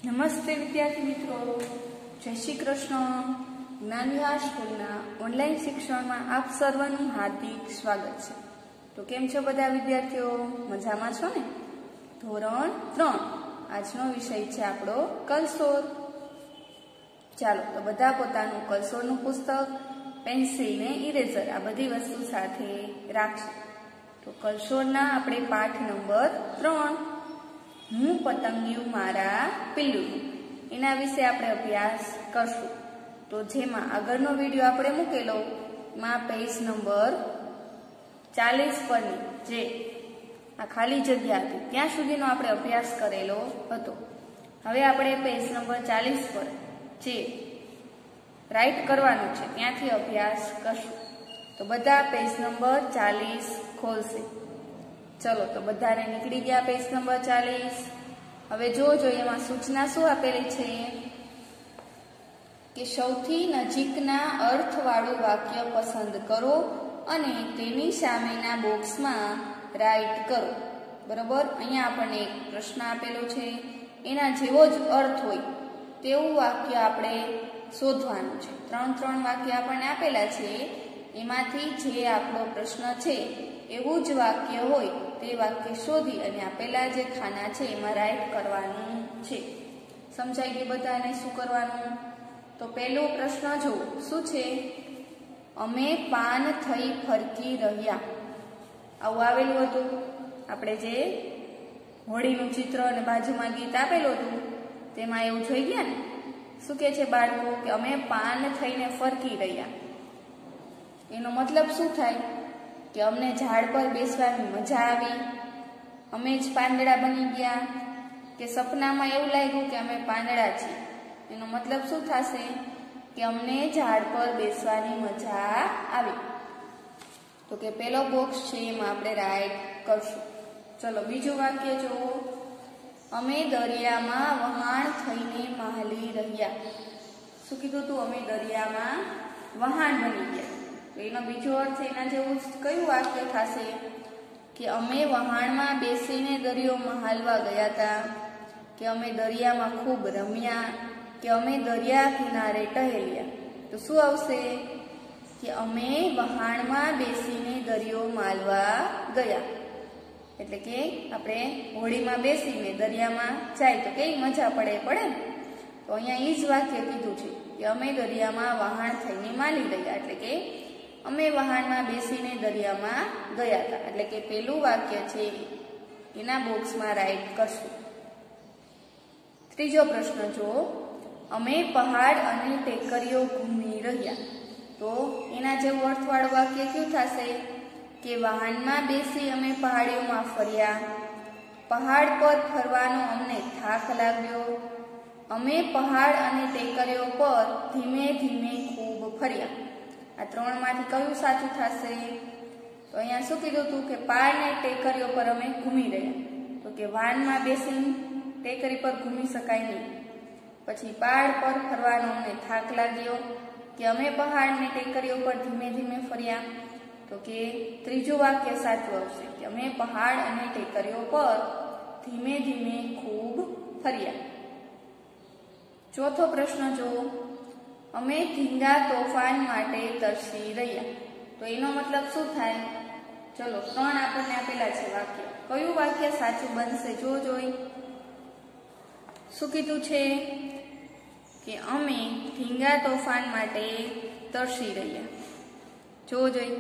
નમસ્તે વિદ્યાર્થી મિત્રો, જય શ્રી કૃષ્ણ। જ્ઞાન વિહાર સ્કૂલના ઓનલાઈન શિક્ષણમાં આપ સર્વનું હાર્દિક સ્વાગત છે। તો કેમ છો બધા વિદ્યાર્થીઓ? મજામાં છો ને? ધોરણ 3 આજનો વિષય છે આપણો કલસોર। ચાલો તો બધા પોતાનું કલસોરનું પુસ્તક, પેન્સિલ ને ઇરેઝર આ બધી વસ્તુ સાથે રાખજો। તો કલસોરના આપણે પાઠ નંબર 3 હું પતંગિયું મારા પિલ્લું એના વિશે આપણે અભ્યાસ કરશું। તો જેમાં આગળનો વિડીયો આપણે મૂકેલો એમાં પેજ નંબર 40 પરની જે આ ખાલી જગ્યા હતી ત્યાં સુધીનો આપણે અભ્યાસ કરેલો હતો। હવે આપણે પેજ નંબર 40 પર જે રાઈટ કરવાનું છે ત્યાંથી અભ્યાસ કરશું। તો બધા પેજ નંબર 40 ખોલશે। ચલો તો બધાને નીકળી ગયા પેજ નંબર 40। હવે જોજો એમાં સૂચના શું આપેલી છે કે સૌથી નજીકના અર્થવાળું વાક્ય પસંદ કરો અને તેની સામેના બોક્સમાં રાઈટ કરો। બરાબર, અહીંયા આપણને એક પ્રશ્ન આપેલો છે, એના જેવો જ અર્થ હોય તેવું વાક્ય આપણે શોધવાનું છે। 3 વાક્ય આપણને આપેલા છે, એમાંથી જે આપણો પ્રશ્ન છે એવું જ વાક્ય હોય તે વાક્ય શોધી અને આપેલા જે ખાના છે એમાં રાઈટ કરવાનું છે। સમજાઈ ગયું બધાને શું કરવાનું? તો પહેલો પ્રશ્ન જો શું છે, અમે પાન થઈ ફરકી રહ્યા, આવું આવેલું હતું। આપણે જે હોળીનું ચિત્ર અને બાજુમાં ગીત આપેલું હતું તેમાં એવું જોઈ ગયા ને। શું કહે છે બાળકો કે અમે પાન થઈને ફરકી રહ્યા, એનો મતલબ શું થાય કે અમને ઝાડ પર બેસવાની મજા આવી, અમે જ પાંદડા બની ગયા, કે સપનામાં એવું લાગ્યું કે અમે પાંદડા છીએ। એનો મતલબ શું થશે કે અમને ઝાડ પર બેસવાની મજા આવી। તો કે પેલો બોક્સ છે એમાં આપણે રાઈટ કરશું। ચલો બીજું વાક્ય જુઓ, અમે દરિયામાં વહાણ થઈને માહલી રહ્યા। શું કીધું તું? અમે દરિયામાં વહાણ બની ગયા। તો એનો બીજો અર્થ એના જેવું કયું વાક્ય થશે કે અમે વહાણમાં બેસીને દરિયો મહાલવા ગયા હતા, કે અમે દરિયામાં ખૂબ રમ્યા, કે અમે દરિયા કિનારે ટહેલ્યા। તો શું આવશે કે અમે વહાણમાં બેસીને દરિયો માલવા ગયા। એટલે કે આપણે હોળીમાં બેસીને દરિયામાં જાય તો કેવી મજા પડે ને? તો અહીંયા એ જ વાક્ય કીધું છે કે અમે દરિયામાં વહાણ થઈને માલી રહ્યા, એટલે કે અમે વહાણમાં બેસીને દરિયામાં ગયા હતા। એટલે કે પેલું વાક્ય છે એના બોક્સમાં રાઈટ કરશું। ત્રીજો પ્રશ્ન જો, અમે પહાડ અને ટેકરીઓ ઘૂમી રહ્યા, તો એના જેવું અર્થવાળું વાક્ય કયું થશે કે વાહનમાં બેસી અમે પહાડીઓમાં ફર્યા, પહાડ પર ફરવાનો અમને થાક લાગ્યો, અમે પહાડ અને ટેકરીઓ પર ધીમે ધીમે ખૂબ ફર્યા। આ 3 માંથી કયું સાચું થશે? તો અહીંયા શું કીધું હતું કે પહાડ ને ટેકરીઓ પર અમે ઘૂમી રહ્યા, તો કે વાહનમાં બેસીને ટેકરી પર ઘૂમી શકાય નહીં। પછી પહાડ પર ફરવાનો અમને થાક લાગ્યો, કે અમે પહાડ ને ટેકરીઓ પર ધીમે ધીમે ફર્યા, તો કે ત્રીજું વાક્ય સાચું આવશે કે અમે પહાડ અને ટેકરીઓ પર ધીમે ધીમે ખૂબ ફર્યા। ચોથો પ્રશ્ન જો, અમે ધીંગા તોફાન માટે તરસી રહ્યા, તો એનો મતલબ શું થાય? ચલો 3 આપણને આપેલા છે વાક્ય, કયું વાક્ય સાચું બનશે? જોઈ શું કીધું છે કે અમે ધીંગા તોફાન માટે તરસી રહ્યા। જોઈ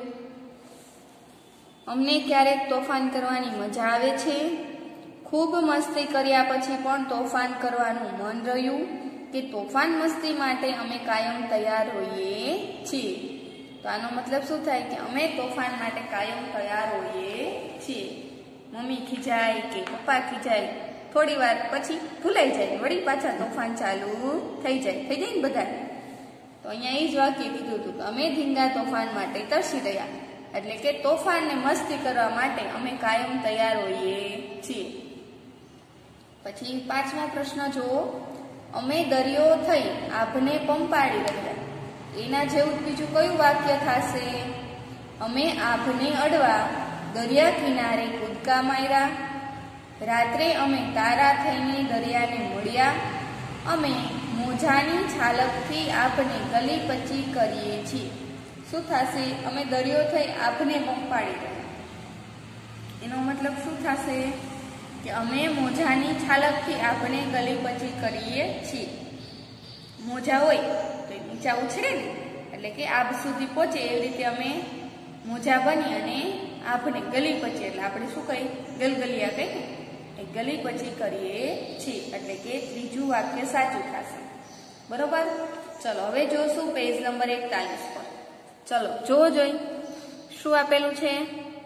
અમને ક્યારેક તોફાન કરવાની મજા આવે છે, ખૂબ મસ્તી કર્યા પછી પણ તોફાન કરવાનું મન રહ્યું, કે તોફાન મસ્તી માટે અમે કાયમ તૈયાર હોઈએ છીએ। તો આનો મતલબ શું થાય કે અમે તોફાન માટે કાયમ તૈયાર હોઈએ છીએ। મમ્મી ખીજાય કે પપ્પા ખીજાય, થોડી વાર પછી ભૂલાઈ જાય, વળી પાછા તોફાન ચાલુ થઈ જાય ને બધા। તો અહીંયા એ જ વાક્ય કીધું હતું કે અમે ધીંગા તોફાન માટે તરસી રહ્યા, એટલે કે તોફાન ને મસ્તી કરવા માટે અમે કાયમ તૈયાર હોઈએ છીએ। પછી 5મો પ્રશ્ન જુઓ, અમે દરિયો થઈ આભને પંપાળી રહ્યા, એના જેવું બીજું કયું વાક્ય થશે? અમે આભને અડવા દરિયા કિનારે કૂદકા માર્યા, રાત્રે અમે તારા થઈને દરિયાને મળ્યા, અમે મોજાની છાલકથી આભને ગલી પચી કરીએ છીએ. શું થશે? અમે દરિયો થઈ આભને પંપાડી રહ્યા. એનો મતલબ શું થશે? કે અમે મોજાની છાલકથી આભને ગલી પચી કરીએ છીએ. મોજા હોય તો એ નીચા ઉછળે ને, એટલે કે આભ સુધી પહોંચે એવી રીતે અમે મોજા બની અને આભને ગલી પચી, એટલે આપણે શું કહીએ? ગલગલિયા કહીએ. એ ગલી પચી કરીએ છીએ, એટલે કે ત્રીજું વાક્ય સાચું થશે. બરોબર? ચલો હવે જોશું પેજ નંબર 41 પર. ચલો જોઈ શું આપેલું છે.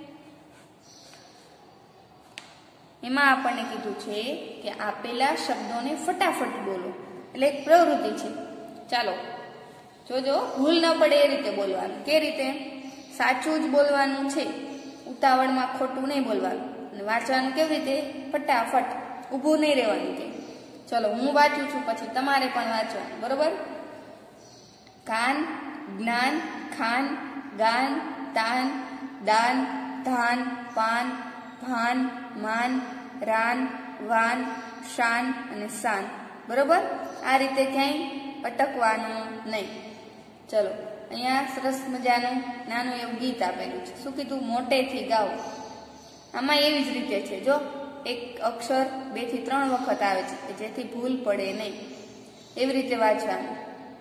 એમાં આપણને કીધું છે કે આપેલા શબ્દોને ફટાફટ બોલો, એટલે એક પ્રવૃત્તિ છે. ચાલો જોજો, ભૂલ ન પડે એ રીતે બોલવાનું. કે રીતે? સાચું જ બોલવાનું છે, ઉતાવળમાં ખોટું નહીં બોલવાનું. અને વાંચવાનું કેવી રીતે? ફટાફટ, ઊભું નહીં રહેવાનું. કે ચલો હું વાંચું છું, પછી તમારે પણ વાંચવાનું. બરોબર? કાન, જ્ઞાન, ખાન, ગાન, તાન, દાન, ધાન, પાન, ભાન, માન, રાન, વાન, શાન અને શાન. બરોબર? આ રીતે ક્યાંય અટકવાનું નહીં. ચલો અહીંયા સરસ મજાનું નાનું એવું ગીત આપેલું છે. શું કીધું? મોટેથી ગાઓ. આમાં એવી જ રીતે છે. જો એક અક્ષર 2 થી 3 વખત આવે છે, જેથી ભૂલ પડે નહીં. એવી રીતે વાંચવાનું.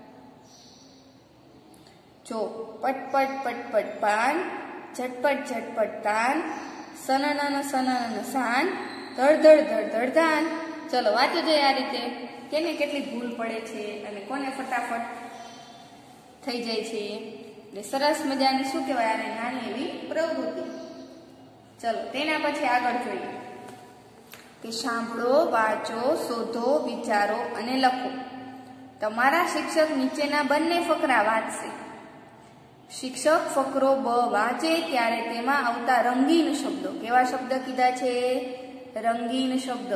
જો પટપટ પટપટ પાન, ઝટપટ ઝટપટ તાન, સનનન સનનન સાન, ધડ ધડ ધડ ધડ ધાન. ચલો વાંચો જોઈએ આ રીતે. કેને કેટલી ભૂલ પડે છે અને કોને ફટાફટ થઈ જાય છે. એટલે સરસ મજાની શું કહેવાય આને? નાની એવી પ્રવૃત્તિ. ચલો તેના પછી આગળ જોઈએ કે સાંભળો, વાંચો, શોધો, વિચારો અને લખો. તમારા શિક્ષક નીચેના બંને ફકરા વાંચશે. શિક્ષક ફકરો બ વાંચે ત્યારે તેમાં આવતા રંગીન શબ્દો. કેવા શબ્દ કીધા છે? રંગીન શબ્દ.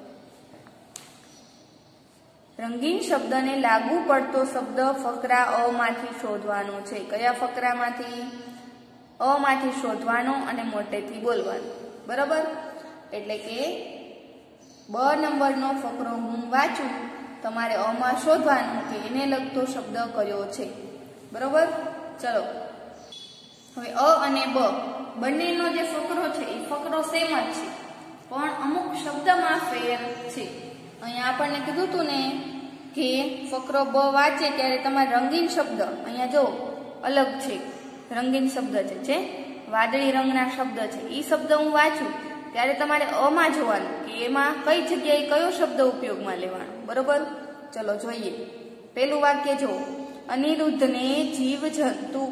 રંગીન શબ્દને લાગુ પડતો શબ્દ ફકરા અ માંથી શોધવાનો છે. કયા ફકરામાંથી? અ માંથી શોધવાનો અને મોટેથી બોલવાનો. બરોબર? એટલે કે બ નંબરનો ફકરો હું વાંચું, તમારે અ માં શોધવાનું કે એને લગતો શબ્દ કયો છે. બરોબર? ચલો હવે અ અને બ બંનેનો જે ફકરો છે એ ફકરો સેમ જ છે, પણ અમુક શબ્દમાં ફેર છે. અહીંયા આપણને કીધું હતું ને કે ફકરો બ વાંચે ત્યારે તમારે રંગીન શબ્દ, અહીંયા જો અલગ છે, રંગીન શબ્દ છે, વાદળી રંગના શબ્દ છે. એ શબ્દ હું વાંચું ત્યારે તમારે અ માં જોવાનું કે એમાં કઈ જગ્યાએ કયો શબ્દ ઉપયોગમાં લેવાનો. બરોબર? ચલો જોઈએ. પેલું વાક્ય જો, અનિરુદ્ધને જીવ જંતુ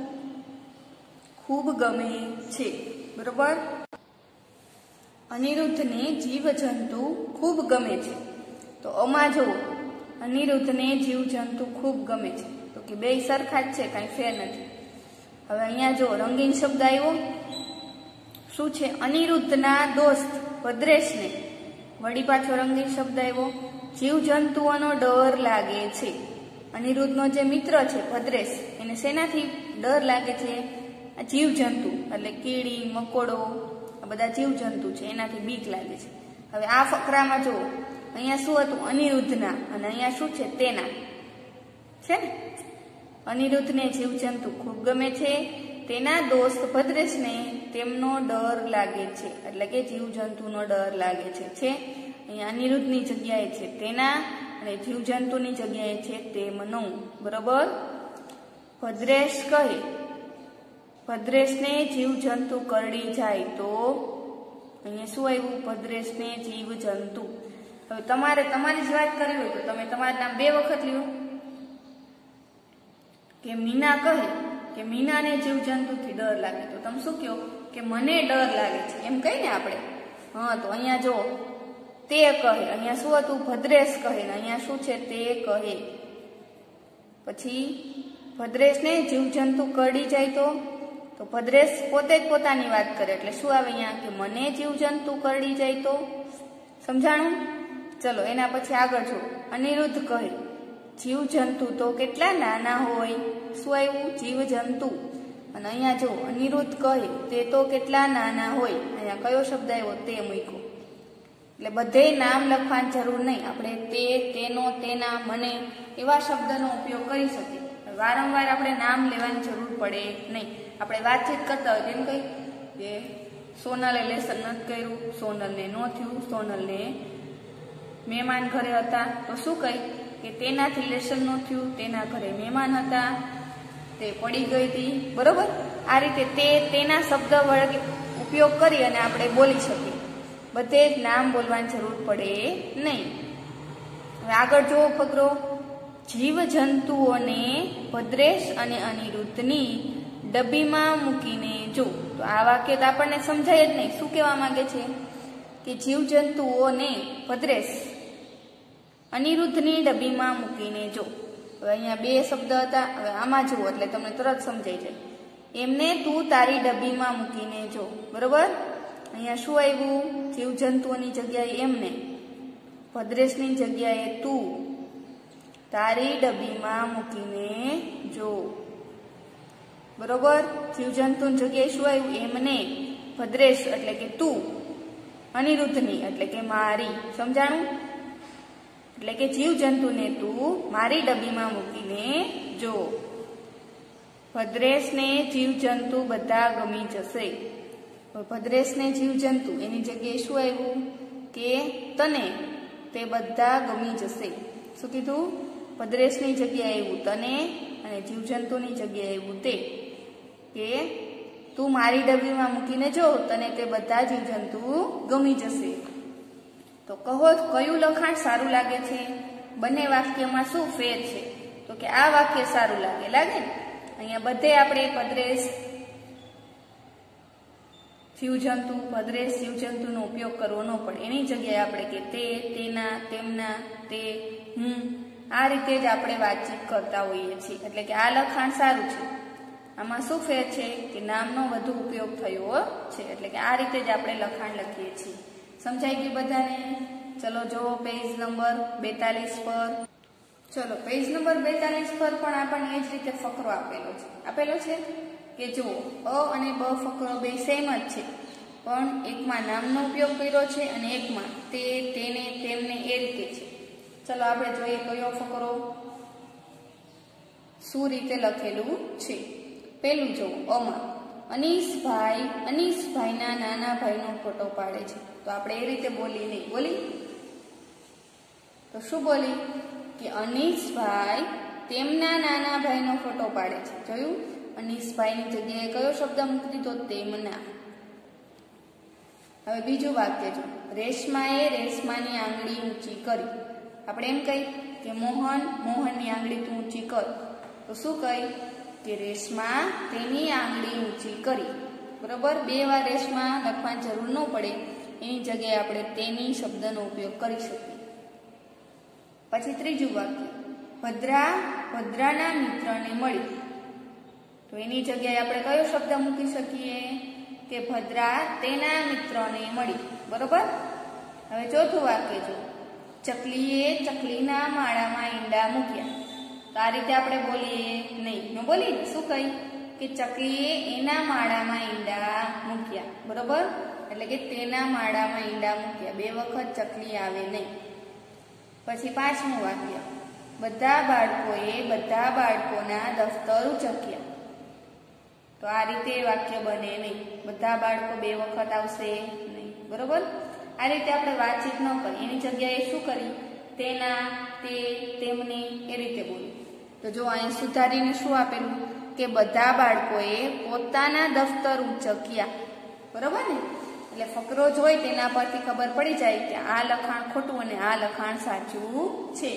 ખૂબ ગમે છે. બરોબર? અનિરુદ્ધને જીવ જંતુ ખૂબ ગમે છે. તો આમાં જો અનિરુદ્ધને જીવ જંતુ ખૂબ ગમે છે, તો કે બે સરખા જ છે, કાંઈ ફેર નથી. હવે અહીંયા જો રંગીન શબ્દ આવ્યો. શું છે? અનિરુદ્ધના દોસ્ત ભદ્રેશને વળી પાછો રંગીન શબ્દ આવ્યો. જીવ જંતુઓનો ડર લાગે છે. અનિરુદ્ધનો જે મિત્ર છે ભદ્રેશ, એને શેનાથી ડર લાગે છે? આ જીવ જંતુ એટલે કીડી, મકોડો, આ બધા જીવ જંતુ છે, એનાથી બીક લાગે છે. હવે આ ફકરામાં જો અહીંયા શું હતું? અનિરુદ્ધના, અને અહીંયા શું છે? તેના છે ને. અનિરુદ્ધને જીવ જંતુ ખૂબ ગમે છે, તેના દોસ્ત ભદ્રેશને તેમનો ડર લાગે છે, એટલે કે જીવ જંતુનો ડર લાગે છે. અહીંયા અનિરુદ્ધની જગ્યાએ છે તેના અને જીવ જંતુની જગ્યાએ છે તેમનો. બરોબર? ભદ્રેશ કહે, ભદ્રેશને જીવ જંતુ કરડી જાય તો અહીંયા શું આવ્યું? ભદ્રેશને જીવ જંતુ. હવે તમારે તમારી જ વાત કરવી હોય તો તમે તમારું નામ 2 વખત લ્યો. કે મીના કહે કે મીનાને જીવ જંતુથી ડર લાગે, તો તમે શું કહો? કે મને ડર લાગે છે, એમ કહીને આપણે. હા, તો અહીંયા જો તે કહે, અહીંયા શું હતું? ભદ્રેશ કહે, ને અહીંયા શું છે? તે કહે. પછી ભદ્રેશને જીવ જંતુ કરડી જાય તો ભદ્રેશ પોતે જ પોતાની વાત કરે, એટલે શું આવે અહીંયા? કે મને જીવ જંતુ કરડી જાય તો. સમજાણું? ચલો એના પછી આગળ જો, અનિરુદ્ધ કહે જીવ જંતુ તો કેટલા નાના હોય. શું આવ્યું? જીવ જંતુ. અને અહીંયા જો અનિરુદ્ધ કહે તે તો કેટલા નાના હોય. અહીંયા કયો શબ્દ આવ્યો? તે મૂક્યો. એટલે બધે નામ લખવાની જરૂર નહીં. આપણે તે, તેનો, તેના, મને એવા શબ્દનો ઉપયોગ કરી શકીએ. વારંવાર આપણે નામ લેવાની જરૂર પડે નહીં. આપણે વાતચીત કરતા હોય તેમ કઈ કે સોનલે લેસન નથી કર્યું, સોનલને ન થયું, સોનલને મહેમાન ઘરે હતા, તો શું કહી કે તેનાથી લેસન ન થયું, તેના ઘરે મહેમાન હતા, તે પડી ગઈ હતી. બરોબર, આ રીતે તે, તેના શબ્દ વડે ઉપયોગ કરી અને આપણે બોલી શકીએ. બધે જ નામ બોલવાની જરૂર પડે નહીં. હવે આગળ જુઓ ફકરો, જીવજંતુઓને ભદ્રેશ અને અનિરુદ્ધની ડબ્બીમાં મૂકીને જો. તો આ વાક્ય તો આપણને સમજાય જ નહીં. શું કહેવા માંગે છે કે જીવજંતુઓને ભદ્રેશ અનિરુદ્ધની ડબ્બીમાં મૂકીને જો. હવે અહીંયા બે શબ્દ હતા. હવે આમાં જુઓ એટલે તમને તરત સમજાઈ જાય. એમને તું તારી ડબ્બીમાં મૂકીને જો. બરોબર, અહીંયા શું આવ્યું? જીવજંતુઓની જગ્યાએ એમને, ભદ્રેશની જગ્યાએ તું તારી ડબ્બીમાં મૂકીને જો. બરોબર, જીવજંતુની જગ્યાએ શું આવ્યું? એમને, ભદ્રેશ એટલે કે તું, અનિરુદ્ધની એટલે કે મારી. સમજાણું? એટલે કે જીવજંતુને તું મારી ડબ્બીમાં મૂકીને જો. ભદ્રેશને જીવજંતુ બધા ગમી જશે. ભદ્રેશને જીવજંતુ એની જગ્યાએ શું આવ્યું કે તને તે બધા ગમી જશે. શું કીધું? ભદ્રેશની જગ્યાએ આવ્યું તને અને જીવજંતુની જગ્યાએ આવ્યું તે, કે તું મારી ડબ્બીમાં મૂકીને જો, તને તે બધા જીવજંતુ ગમી જશે. તો કહો કયું લખાણ સારું લાગે છે? બંને વાક્યમાં શું ફેર છે? તો કે આ વાક્ય સારું લાગે. લાગે ને? અહીંયા બધે આપણે ભદ્રેશ જીવજંતુ, ભદ્રેશ જીવજંતુનો ઉપયોગ કરવો ન પડે. એની જગ્યાએ આપણે કે તે, તેના, તેમના, તે, હું, આ રીતે જ આપણે વાતચીત કરતા હોઈએ છીએ. એટલે કે આ લખાણ સારું છે. આમાં શું ફેર છે કે નામનો વધુ ઉપયોગ થયો છે. એટલે કે આ રીતે જ આપણે લખાણ લખીએ છીએ. સમજાઈ ગયું બધાને? ચલો જુઓ પેજ નંબર 42 પર. ચલો પેજ નંબર 42 પર પણ આપણને એ જ રીતે ફકરો આપેલો છે કે જુઓ અ અને બ ફકરો બે સેમ જ છે, પણ એકમાં નામનો ઉપયોગ કર્યો છે અને એકમાં તે, તેને, તેમને એ રીતે છે. ચલો આપણે જોઈએ કયો ફકરો શું રીતે લખેલું છે. પેલું જુઓ અમાં અનીસભાઈના નાના ભાઈનો ફોટો પાડે છે. તો આપણે એ રીતે બોલી નહીં. બોલી તો શું બોલી કે અનીસભાઈ તેમના નાના ભાઈનો ફોટો પાડે છે. જોયું? અનીસભાઈની જગ્યાએ કયો શબ્દ મૂકી દીધો? તેમના. હવે બીજું વાક્ય જો, રેશમાએ રેશમાની આંગળી ઊંચી કરી. આપણે એમ કહી કે મોહનની આંગળી તું ઊંચી કર. તો શું કહી કે રેશમા તેની આંગળી ઊંચી કરી. બરોબર, બે વાર રેશમા લખવાની જરૂર ન પડે. એની જગ્યાએ આપણે તેની શબ્દનો ઉપયોગ કરી શકીએ. પછી ત્રીજું વાક્ય, ભદ્રાના મિત્રને મળી. તો એની જગ્યાએ આપણે કયો શબ્દ મૂકી શકીએ કે ભદ્રા તેના મિત્રને મળી. બરોબર. હવે ચોથું વાક્ય જો, ચકલીએ ચકલીના માળામાં ઈંડા મૂક્યા. તો આ રીતે આપણે બોલીએ નહીં. ન બોલી શું કહી કે ચકલીએ એના માળામાં ઈંડા મૂક્યા. બરોબર, એટલે કે તેના માળામાં ઈંડા મૂક્યા. બે વખત ચકલી આવે નહીં. પછી પાંચમું વાક્ય, બધા બાળકોએ બધા બાળકોના દફતર ઉચક્યા. તો આ રીતે વાક્ય બને નહીં. બધા બાળકો બે વખત આવશે નહીં. બરોબર, આ રીતે આપણે વાતચીત ન કરી. એની જગ્યાએ શું કરી? તેના, તે, તેમની એ રીતે બોલી. તો જો અહીંયા સુધારીને શું આપેલું કે બધા બાળકોએ પોતાના દફતર ઉચક્યા. બરોબર ને? એટલે ફકરો જોઈ તેના પરથી ખબર પડી જાય કે આ લખાણ ખોટું અને આ લખાણ સાચું છે.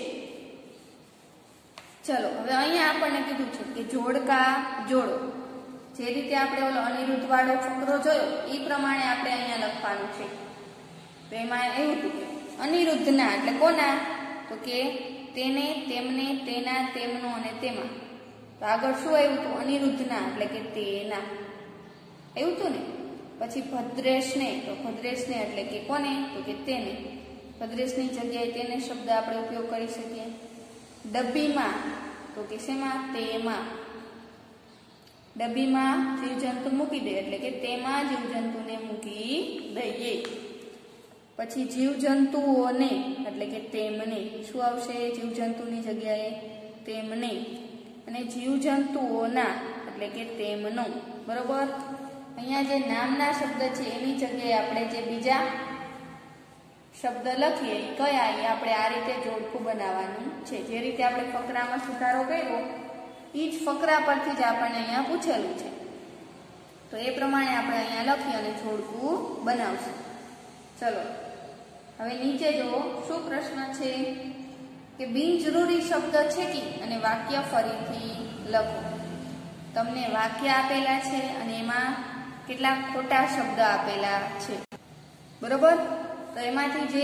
ચલો હવે અહીંયા આપણને કીધું છે કે જોડકા જોડો. જે રીતે આપણે ઓલો અનિરુદ્ધ વાળો ફકરો જોયો એ પ્રમાણે આપણે અહીંયા લખવાનું છે. તો એમાં એવું હતું કે અનિરુદ્ધના એટલે કોના? તો કે તેને, તેમને, તેના, તેમનો અને તેમાં. તો આગળ શું આવ્યું હતું? અનિરુદ્ધના એટલે કે તેના એવું હતું ને. પછી ભદ્રેશને, તો ભદ્રેશને એટલે કે કોને? તો કે તેને. ભદ્રેશની જગ્યાએ તેને શબ્દ આપણે ઉપયોગ કરી શકીએ. ડબ્બીમાં તો કે શેમાં? તેમાં. ડબ્બીમાં જીવજંતુ મૂકી દે એટલે કે તેમાં જીવજંતુને મૂકી દઈએ. પછી જીવજંતુઓને એટલે કે તેમને શું આવશે? જીવજંતુની જગ્યાએ તેમને, અને જીવજંતુઓના એટલે કે તેમનો. બરોબર. અહીંયા જે નામના શબ્દ છે એની જગ્યાએ આપણે જે બીજા શબ્દ લખીએ કયા એ આપણે આ રીતે જોડકું બનાવવાનું છે. જે રીતે આપણે ફકરામાં સુધારો કર્યો એ જ ફકરા પરથી જ આપણને અહીંયા પૂછેલું છે. તો એ પ્રમાણે આપણે અહીંયા લખી અને જોડકું બનાવશું. ચલો હવે નીચે જુઓ શું પ્રશ્ન છે કે બિનજરૂરી શબ્દ છેકી અને વાક્ય ફરીથી લખો. તમને વાક્ય આપેલા છે અને એમાં કેટલાક ખોટા શબ્દ આપેલા છે. બરોબર. તો એમાંથી જે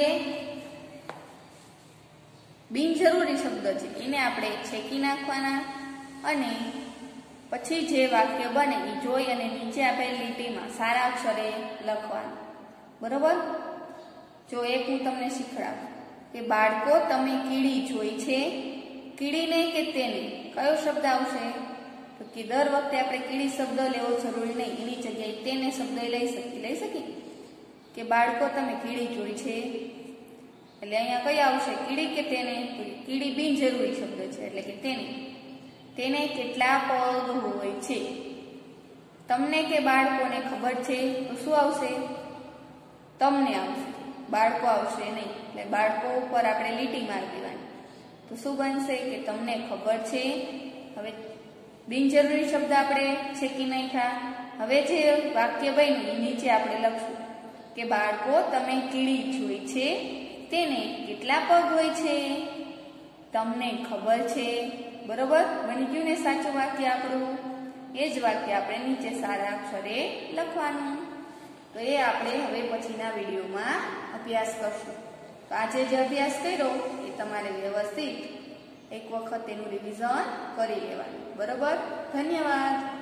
બિનજરૂરી શબ્દ છે એને આપણે છેકી નાખવાના અને પછી જે વાક્ય બને એ જોઈ અને નીચે આપેલી લીટીમાં સારા અક્ષરે લખવાનું. બરોબર. જો એક હું તમને શીખડાવું કે બાળકો તમે કીડી જોઈ છે. કીડીને કે તેને કયો શબ્દ આવશે? તો કે દર વખતે આપણે કીડી શબ્દ લેવો જરૂરી નહીં, એની જગ્યાએ તેને શબ્દ લઈ શકીએ કે બાળકો તમે કીડી જોઈ છે. એટલે અહીંયા કઈ આવશે? કીડી કે તેને? કીડી બિનજરૂરી શબ્દ છે એટલે કે તેને. તેને કેટલા પગ હોય છે? તમને કે બાળકોને ખબર છે તો શું આવશે? તમને આવશે, બાળકો આવશે નહીં. એટલે બાળકો ઉપર આપણે લીટી મારી દેવાની. તો શું બનશે કે તમને ખબર છે. હવે બિનજરૂરી શબ્દ આપણે છેકી નાખ્યા. હવે જે વાક્ય બન્યું એ નીચે આપણે લખશું કે બાળકો તમે કીડી જોઈ છે. તેને કેટલા પગ હોય છે? તમને ખબર છે. બરોબર. બની ગયું ને સાચું વાક્ય આપણું. એ જ વાક્ય આપણે નીચે સારા અક્ષરે લખવાનું. તો એ આપણે હવે પછીના વિડીયોમાં અભ્યાસ કરશું. તો આજે જે અભ્યાસ કર્યો એ તમારે વ્યવસ્થિત એક વખત તેનું રિવિઝન કરી લેવાનું. બરોબર. ધન્યવાદ.